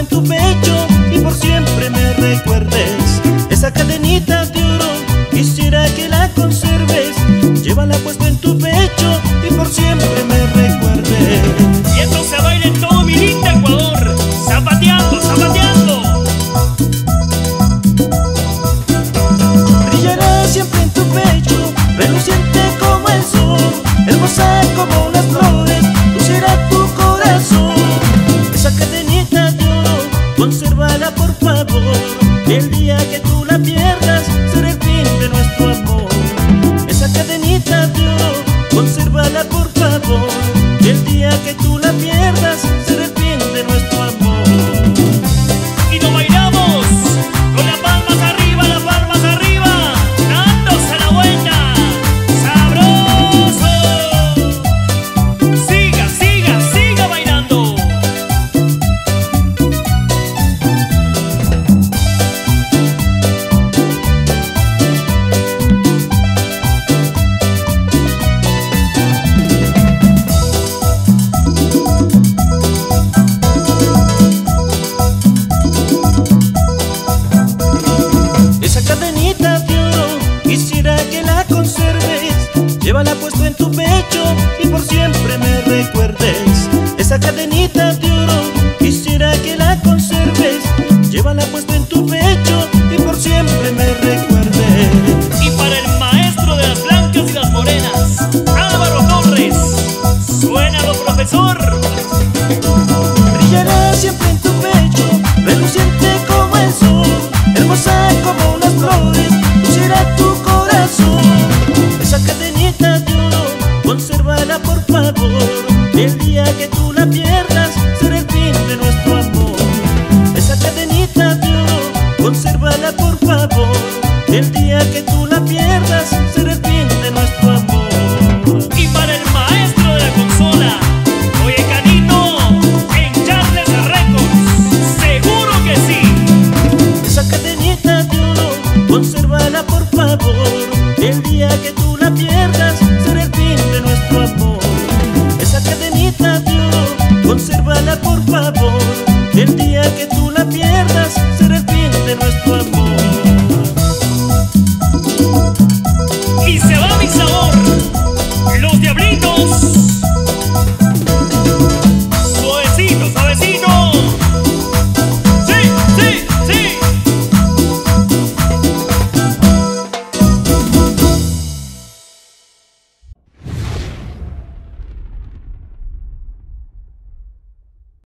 en tu pecho y por siempre me recuerdes. Esa cadenita de oro quisiera que la conserves. Llévala puesta en tu pecho y por siempre me recuerdes. Y esto se baila en todo mi lindo Ecuador, zapateando, zapateando. Brillará siempre en tu pecho, reluciente como el sol, hermosa como las flores, lucirá tu corazón. Esa cadenita de oro, consérvala por favor. El día que tú la pierdas, será el fin de nuestro amor. Esa cadenita de oro, consérvala por favor. El día que tú la pierdas, será el fin de nuestro amor. Y nos bailamos con las palmas arriba, dándose la vuelta, sabroso. Siga, siga, siga bailando. Esa cadenita de oro, quisiera que la conserves. Llévala puesto en tu pecho y por siempre me recuerdes. Esa cadenita de oro, quisiera que la conserves. Llévala puesto en tu pecho y por siempre me recuerdes. Y para el maestro de las blancas y las morenas, Álvaro Torres, suénalo, profesor.